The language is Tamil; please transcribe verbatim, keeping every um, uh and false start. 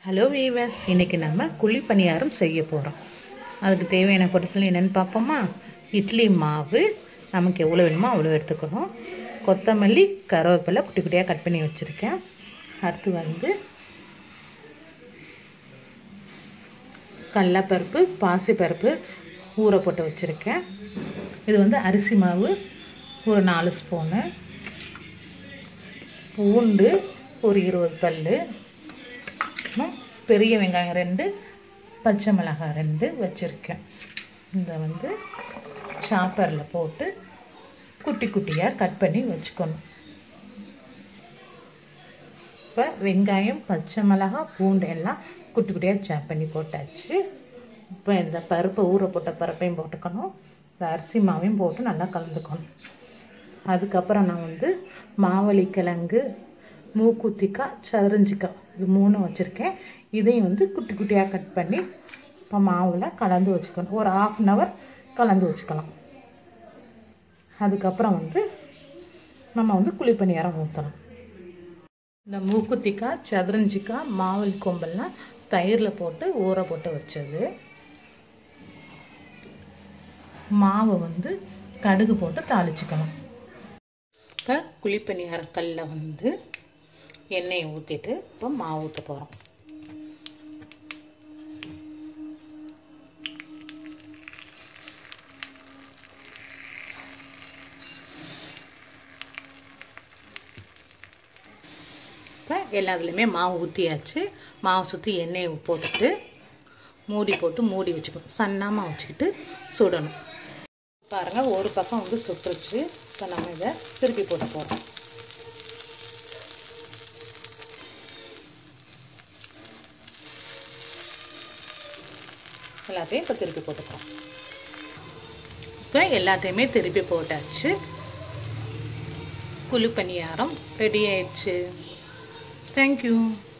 ஹலோ வீவர்ஸ், இன்றைக்கி நம்ம குழி பணியாரம் செய்ய போகிறோம். அதுக்கு தேவையான பொருட்கள் என்னென்னு பார்ப்போமா? இட்லி மாவு நமக்கு எவ்வளோ வேணுமோ அவ்வளோ எடுத்துக்கணும். கொத்தமல்லி, கருவேப்பிலை குட்டி குட்டியாக கட் பண்ணி வச்சுருக்கேன். அடுத்து வந்து கடலைப்பருப்பு, பாசிப்பருப்பு ஊற போட்டு வச்சுருக்கேன். இது வந்து அரிசி மாவு ஒரு நாலு ஸ்பூனு, பூண்டு ஒரு இருபது பல், பெரிய வெங்காயம் ரெண்டு, பச்சை மிளகாய் ரெண்டு வச்சுருக்கேன். இதை வந்து சாப்பரில் போட்டு குட்டி குட்டியாக கட் பண்ணி வச்சுக்கணும். இப்போ வெங்காயம், பச்சை மிளகாய், பூண்டு எல்லாம் குட்டி குட்டியாக சாப் பண்ணி போட்டாச்சு. இப்போ இந்த பருப்பை ஊற போட்ட பருப்பையும் போட்டுக்கணும். இந்த அரிசி மாவையும் போட்டு நல்லா கலந்துக்கணும். அதுக்கப்புறம் நான் வந்து மாவளி கிழங்கு, மூக்குத்திக்காய், சதரஞ்சிக்காய் இது மூணு வச்சுருக்கேன். இதையும் வந்து குட்டி குட்டியாக கட் பண்ணி இப்போ மாவில் கலந்து வச்சுக்கணும். ஒரு ஆஃப் அன் ஹவர் கலந்து வச்சுக்கலாம். அதுக்கப்புறம் வந்து நம்ம வந்து குழி பணியாரம் ஊற்றணும். இந்த மூக்குத்திக்காய், சதுரஞ்சிக்காய், மாவளி கொம்பெல்லாம் தயிரில் போட்டு ஊற போட்டு வச்சது. மாவை வந்து கடுகு போட்டு தாளிச்சுக்கணும். இப்போ குழி பணியார கல்லில் வந்து எண்ணெயை ஊற்றிட்டு இப்போ மாவு ஊற்ற போகிறோம். இப்போ எல்லாத்துலேயுமே மாவு ஊற்றியாச்சு. மாவு சுற்றி எண்ணெயை போட்டுட்டு மூடி போட்டு மூடி வச்சுக்கணும். சன்னமாக வச்சுக்கிட்டு சுடணும். பாருங்கள், ஒரு பக்கம் வந்து சுட்டுருச்சு. இப்போ நம்ம இதை திருப்பி போட்டு போகிறோம். எல்லாத்தையும் இப்போ திருப்பி போட்டுக்கிறோம். இப்போ எல்லாத்தையுமே திருப்பி போட்டாச்சு. குழி பணியாரம் ரெடி ஆயிடுச்சு. தேங்க்யூ.